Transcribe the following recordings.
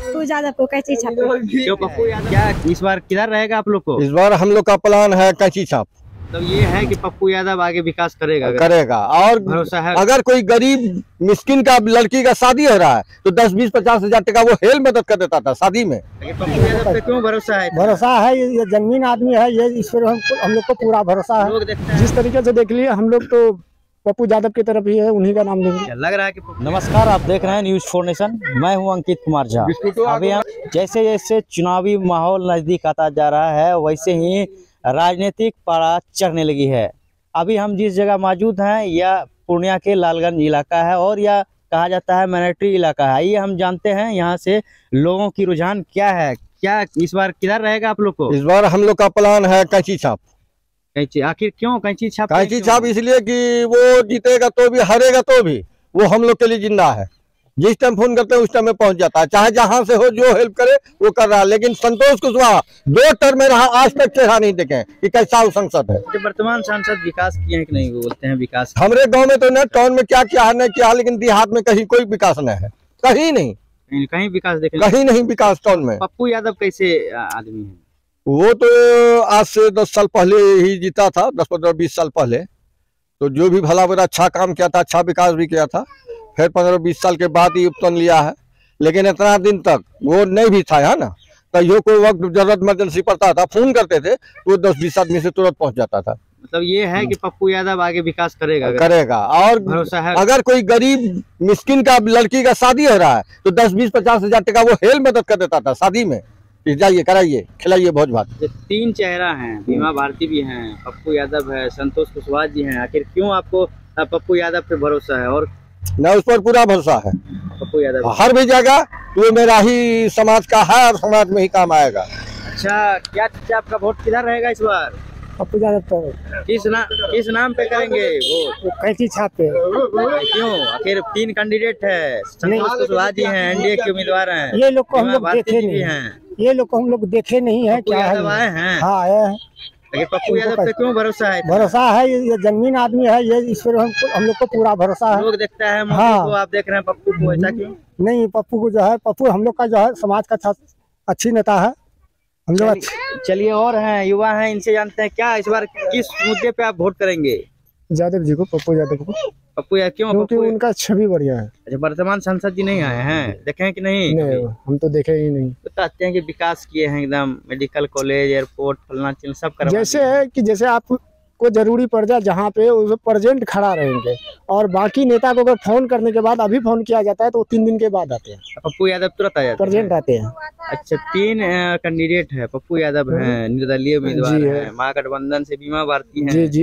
पप्पू यादव को कैंची छाप। क्यों पप्पू यादव? क्या इस बार किधर रहेगा आप लोग को? इस बार हम लोग का प्लान है कैंची छाप। तो ये है कि पप्पू यादव आगे विकास करेगा और भरोसा है। अगर कोई गरीब मिस्किन का लड़की का शादी हो रहा है तो 10-20-50 हजार टका वो हेल मदद कर देता था शादी में। पप्पू यादव पे क्यों भरोसा है? भरोसा है, ये जमीन आदमी है, ये इस पर हम लोग को पूरा भरोसा है। जिस तरीके से देख लिए हम लोग तो पप्पू यादव की तरफ ही है, उन्हीं का नाम देंगे। लग रहा है कि नमस्कार, आप देख रहे हैं न्यूज़ 4 नेशन। मैं हूं अंकित कुमार झा। अभी हम जैसे जैसे चुनावी माहौल नजदीक आता जा रहा है वैसे ही राजनीतिक पारा चढ़ने लगी है। अभी हम जिस जगह मौजूद हैं यह पूर्णिया के लालगंज इलाका है और यह कहा जाता है माइनॉरिटी इलाका है। आइए हम जानते हैं यहाँ से लोगों की रुझान क्या है। क्या इस बार किधर रहेगा आप लोग को? इस बार हम लोग का प्लान है कैंची छाप। कैंची? आखिर क्यों कैंची छाप? कैंची छाप इसलिए कि वो जीतेगा तो भी हारेगा तो भी वो हम लोग के लिए जिंदा है। जिस टाइम फोन करते हैं उस टाइम में पहुंच जाता है, चाहे जहां से हो जो हेल्प करे वो कर रहा है। लेकिन संतोष कुशवाहा 2 टर्म में रहा, आज तक चेहरा नहीं देखे कि कैसा वो सांसद है। वर्तमान सांसद विकास किए हैं कि नहीं? वो बोलते हैं विकास। हमारे गांव में तो न टाउन में क्या किया है नहीं किया, लेकिन देहात में कहीं कोई विकास नहीं है, कहीं नहीं, कहीं विकास देखे? कहीं नहीं विकास टाउन में। पप्पू यादव कैसे आदमी है? वो तो आज से 10 साल पहले ही जीता था, 10-15-20 साल पहले। तो जो भी भला बुरा अच्छा काम किया था, अच्छा विकास भी किया था। फिर 15-20 साल के बाद ही उपतन लिया है, लेकिन इतना दिन तक वो नहीं भी था, है ना। तो कोई वक्त जरूरत इमरजेंसी पड़ता था, फोन करते थे तो 10-20 आदमी से तुरंत पहुंच जाता था। मतलब ये है कि पप्पू यादव आगे विकास करेगा और भरोसा है। अगर कोई गरीब मिस्किन का लड़की का शादी हो रहा है तो 10-20-50 हजार टका वो हेल मदद कर देता था शादी में। जाइए कराइए, खिलाइए भोज भात। 3 चेहरा हैं, बीमा भारती भी हैं, पप्पू यादव है, संतोष कुशवाहा जी हैं। आखिर क्यों आपको पप्पू यादव पे भरोसा है? और न उस पर पूरा भरोसा है। पप्पू यादव हर भी जगह वो मेरा ही समाज का है और समाज में ही काम आएगा। अच्छा, क्या आपका वोट किधर रहेगा इस बार? पप्पू यादव तो किस नाम पे करेंगे वो? कैंची छाप पे। क्यों? आखिर 3 कैंडिडेट है, संतोष कुशवाहा जी हैं, एनडीए के उम्मीदवार हैं, ये लोग को हम लोग देखे नहीं हैं। ये लोग को हम लोग देखे नहीं है। क्या है? आए हैं? हाँ आए हैं। पप्पू यादव पे क्यों भरोसा है? भरोसा है, ये जमीन आदमी है, ये इस पर हम लोग को पूरा भरोसा है। लोग देखता है मोदी हाँ। को, आप देख रहे हैं पप्पू को, ऐसा क्यों? नहीं, पप्पू को जो है, पप्पू हम लोग का जो है समाज का अच्छी नेता है। हम लोग चलिए और हैं, युवा हैं, इनसे जानते हैं क्या इस बार किस मुद्दे पे आप वोट करेंगे? यादव जी को, पप्पू यादव को। पप्पू यादव क्यों? क्योंकि उनका छवि बढ़िया है। अच्छा, वर्तमान सांसद जी नहीं आए हैं, देखे हैं कि नहीं? नहीं, हम तो देखे ही नहीं। बताते हैं कि विकास किए हैं एकदम, मेडिकल कॉलेज, एयरपोर्ट, फलना चिन्ह सब करवा जैसे है कि जैसे आपको जरूरी पड़ जाए जहाँ पे उस प्रेजेंट खड़ा रहेंगे, और बाकी नेता को अगर फोन करने के बाद अभी फोन किया जाता है तो 3 दिन के बाद आते हैं। पप्पू यादव तुरंत आ जाते हैं, प्रेजेंट आते हैं। अच्छा, 3 कैंडिडेट है, पप्पू यादव हैं, निर्दलीय उम्मीदवार हैं, महागठबंधन से बीमा भारती हैं, जी,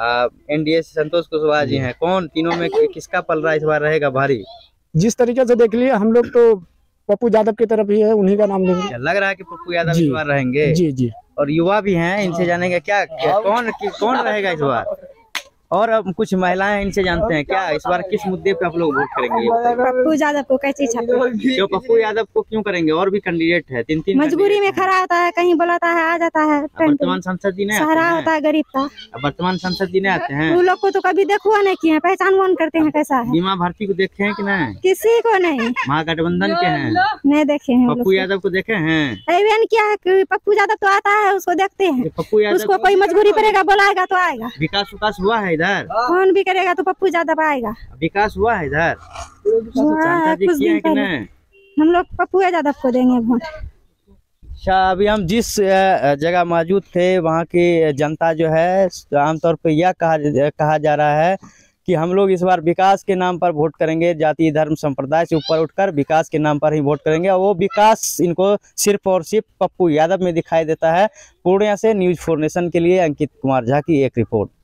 एनडीए से संतोष कुशवाहा जी हैं। कौन तीनों में किसका पलड़ा इस बार रहेगा भारी? जिस तरीके से देख लिए हम लोग तो पप्पू यादव की तरफ ही है, उन्हीं का नाम देंगे। लग रहा है कि पप्पू यादव इस बार रहेंगे। जी। और युवा भी हैं, इनसे जानेंगे कौन रहेगा इस बार। और अब कुछ महिलाएं हैं, इनसे जानते हैं क्या इस बार किस मुद्दे पे आप लोग वोट करेंगे? पप्पू यादव को कैंची छाप। क्यों पप्पू यादव को क्यों करेंगे? और भी कैंडिडेट है, 3 मजबूरी में खड़ा होता है, कहीं बुलाता है आ जाता है। वर्तमान सांसद जी ने सहारा होता है गरीब का। वर्तमान सांसद जी ने आते हैं। वो लोग को तो कभी देखो नहीं किए, पहचान कौन करते हैं कैसा है? बीमा भारती को देखे हैं कि नहीं? किसी को नहीं। महागठबंधन के हैं, नहीं देखे हैं। पप्पू यादव को देखे हैं? क्या है कि पप्पू यादव तो आता है, उसको देखते हैं। पप्पू यादव उसको कोई मजबूरी पड़ेगा, बुलाएगा तो आएगा। विकास हुआ है इधर? कौन भी करेगा तो पप्पू यादव आएगा। विकास हुआ है इधर? कुछ दिन पहले हम लोग पप्पू यादव को देंगे वोट। अच्छा, अभी हम जिस जगह मौजूद थे वहाँ की जनता जो है आमतौर पर यह कहा जा रहा है कि हम लोग इस बार विकास के नाम पर वोट करेंगे, जाति धर्म संप्रदाय से ऊपर उठकर विकास के नाम पर ही वोट करेंगे। और वो विकास इनको सिर्फ और सिर्फ पप्पू यादव में दिखाई देता है। पूर्णिया से न्यूज़ 4 नेशन के लिए अंकित कुमार झा की एक रिपोर्ट।